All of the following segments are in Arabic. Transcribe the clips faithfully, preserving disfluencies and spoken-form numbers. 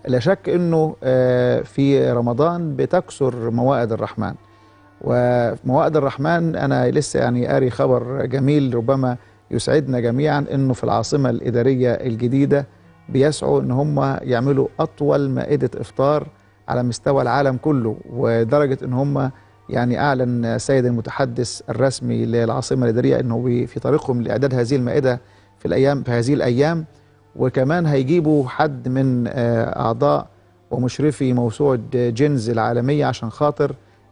لا شك أنه في رمضان بتكثر موائد الرحمن، وموائد الرحمن أنا لسه يعني قاري خبر جميل ربما يسعدنا جميعا، أنه في العاصمة الإدارية الجديدة بيسعوا أن هم يعملوا أطول مائدة إفطار على مستوى العالم كله، ودرجة أن هم يعني أعلن سيد المتحدث الرسمي للعاصمة الإدارية أنه في طريقهم لإعداد هذه المائدة في الأيام في هذه الأيام، وكمان هيجيبوا حد من أعضاء ومشرفي موسوعة جينز العالمية عشان خاطر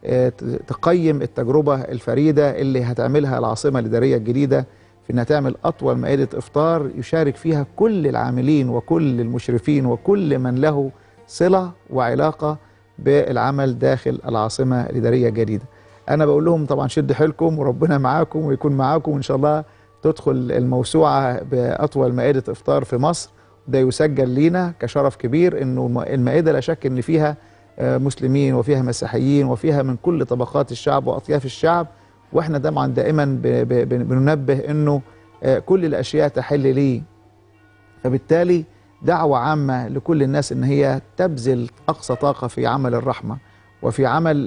تقيم التجربة الفريدة اللي هتعملها العاصمة الإدارية الجديدة في أنها تعمل أطول مائدة إفطار يشارك فيها كل العاملين وكل المشرفين وكل من له صلة وعلاقة بالعمل داخل العاصمة الإدارية الجديدة. أنا بقول لهم طبعا شد حيلكم وربنا معاكم ويكون معاكم وإن شاء الله تدخل الموسوعة بأطول مائدة إفطار في مصر. ده يسجل لينا كشرف كبير، إنه المائدة لا شك إن فيها مسلمين وفيها مسيحيين وفيها من كل طبقات الشعب وأطياف الشعب، وإحنا طبعا دائما بننبه إنه كل الأشياء تحل ليه. فبالتالي دعوة عامة لكل الناس إن هي تبذل أقصى طاقة في عمل الرحمة وفي عمل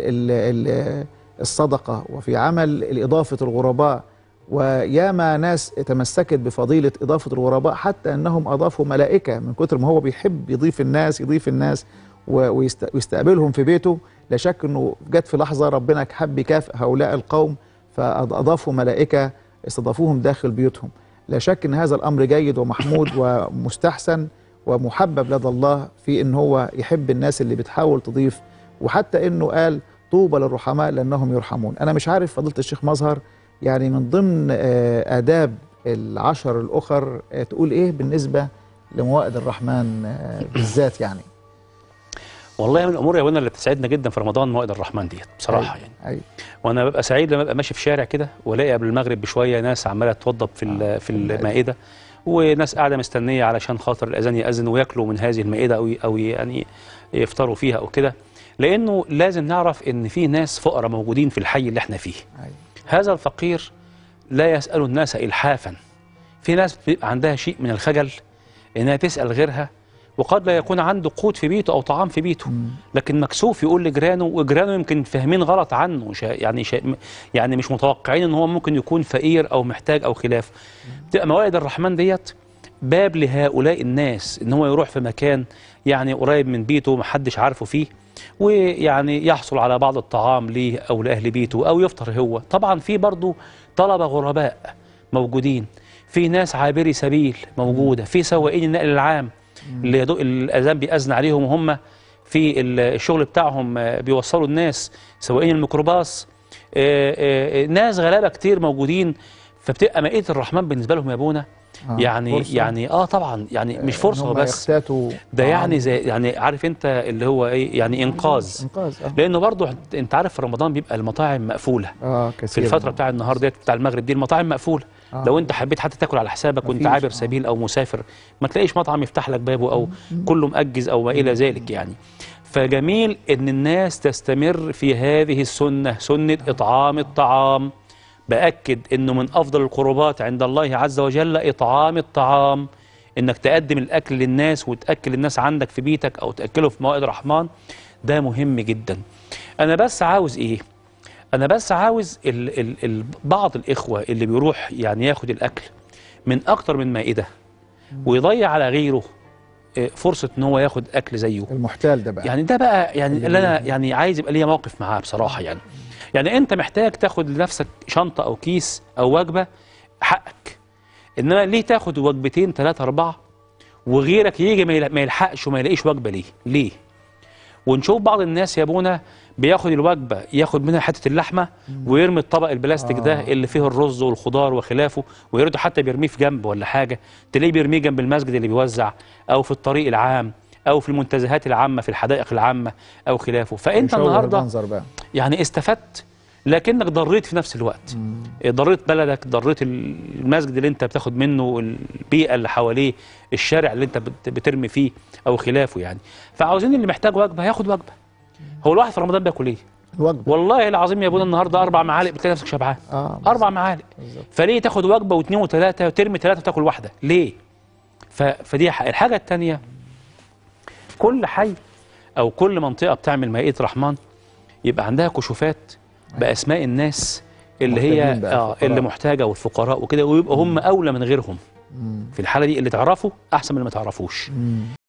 الصدقة وفي عمل إضافة الغرباء. وياما ناس تمسكت بفضيلة إضافة الغرباء حتى أنهم أضافوا ملائكة من كتر ما هو بيحب يضيف الناس يضيف الناس ويستقبلهم في بيته. لا شك أنه جت في لحظة ربنا حب يكافئ هؤلاء القوم فأضافوا ملائكة استضافوهم داخل بيوتهم. لا شك أن هذا الأمر جيد ومحمود ومستحسن ومحبب لدى الله في أن هو يحب الناس اللي بتحاول تضيف، وحتى أنه قال طوبى للرحماء لأنهم يرحمون. أنا مش عارف فضيلة الشيخ مظهر يعني من ضمن آداب العشر الأخر تقول إيه بالنسبة لموائد الرحمن بالذات يعني؟ والله من الامور يا ابونا اللي بتسعدنا جدا في رمضان موائد الرحمن ديت بصراحه. أيوة. يعني أيوة. وانا ببقى سعيد لما ابقى ماشي في شارع كده والاقي قبل المغرب بشويه ناس عماله توضب في آه. في المائده، وناس قاعده مستنيه علشان خاطر الاذان ياذن وياكلوا من هذه المائده او او يعني يفطروا فيها او كده، لانه لازم نعرف ان في ناس فقراء موجودين في الحي اللي احنا فيه. أيوة. هذا الفقير لا يسال الناس الحافا. في ناس بيبقى عندها شيء من الخجل انها تسال غيرها، وقد لا يكون عنده قوت في بيته أو طعام في بيته، لكن مكسوف يقول لجيرانه، وجيرانه يمكن فاهمين غلط عنه، يعني يعني مش متوقعين ان هو ممكن يكون فقير أو محتاج أو خلاف. تبقى موائد الرحمن ديت باب لهؤلاء الناس ان هو يروح في مكان يعني قريب من بيته محدش عارفه فيه، ويعني يحصل على بعض الطعام ليه أو لأهل بيته أو يفطر هو. طبعا في برضه طلبة غرباء موجودين، في ناس عابري سبيل موجودة، في سواقين النقل العام اللي الأذان بيأذن عليهم وهم في الشغل بتاعهم بيوصلوا الناس، سواقين الميكروباص، ناس غلابة كتير موجودين. فبتبقى مائدة الرحمن بالنسبة لهم يا ابونا آه يعني فرصة. يعني اه طبعا يعني مش فرصة بس ده يعني زي يعني عارف انت اللي هو ايه يعني انقاذ, إنقاذ آه. لانه برضو انت عارف في رمضان بيبقى المطاعم مقفولة آه في الفترة بتاع النهار ديت بتاع المغرب دي المطاعم مقفولة. آه. لو انت حبيت حتى تاكل على حسابك وانت عابر سبيل او مسافر ما تلاقيش مطعم يفتح لك بابه او كله مأجز او ما الى ذلك يعني. فجميل ان الناس تستمر في هذه السنة، سنة اطعام الطعام. بأكد انه من افضل القربات عند الله عز وجل اطعام الطعام، انك تقدم الاكل للناس وتأكل الناس عندك في بيتك او تأكله في موائد الرحمن. ده مهم جدا. انا بس عاوز ايه أنا بس عاوز ال ال ال بعض الإخوة اللي بيروح يعني ياخد الأكل من أكتر من مائدة ويضيع على غيره فرصة إن هو ياخد أكل زيه. المحتال ده بقى يعني ده بقى يعني اللي أنا يعني عايز يبقى ليا موقف معاه بصراحة. يعني يعني أنت محتاج تاخد لنفسك شنطة أو كيس أو وجبة حقك، إنما ليه تاخد وجبتين ثلاثة أربعة وغيرك يجي ما يلحقش وما يلاقيش وجبة؟ ليه؟ ليه؟ ونشوف بعض الناس يا ابونا بياخد الوجبة ياخد منها حتة اللحمة ويرمي الطبق البلاستيك ده اللي فيه الرز والخضار وخلافه، ويرده حتى بيرميه في جنب ولا حاجة، تلاقيه بيرميه جنب المسجد اللي بيوزع أو في الطريق العام أو في المنتزهات العامة في الحدائق العامة أو خلافه. فأنت النهاردة يعني استفدت لكنك ضريت في نفس الوقت. مم. ضريت بلدك، ضريت المسجد اللي انت بتاخد منه، البيئة اللي حواليه، الشارع اللي انت بترمي فيه او خلافه يعني. فعاوزين اللي محتاج وجبة ياخد وجبة. هو الواحد في رمضان بياكل ايه؟ وجبة. والله العظيم يا ابونا النهارده اربع معالق بتلاقي نفسك شبعان. آه اربع معالق. فليه تاخد وجبة واثنين وثلاثة وترمي ثلاثة وتاكل واحدة؟ ليه؟ فدي الحاجة الثانية في كل حي او كل منطقه بتعمل مائده رحمن يبقى عندها كشوفات باسماء الناس اللي هي اه اللي محتاجه والفقراء وكده، ويبقى هم اولى من غيرهم. في الحاله دي اللي تعرفه احسن من اللي ما تعرفوش.